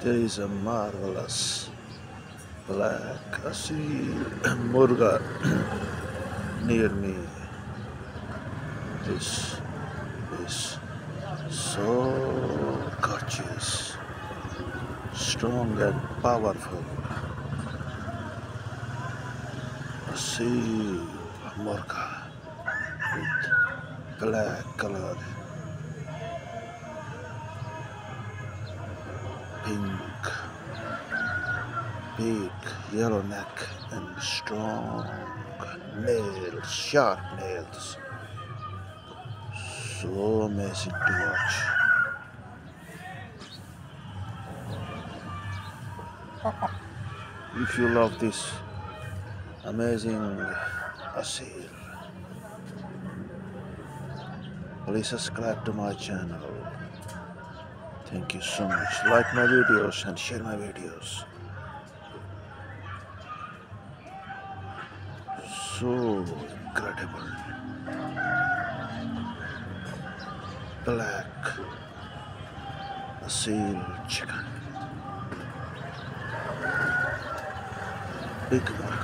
There is a marvelous black Asil Murga near me. This is so gorgeous, strong and powerful. Asil Murga with black color, pink, big yellow neck, and strong nails, sharp nails. So amazing to watch. If you love this amazing Asil, please subscribe to my channel. Thank you so much. Like my videos and share my videos. So incredible. Black Asil chicken. Big one.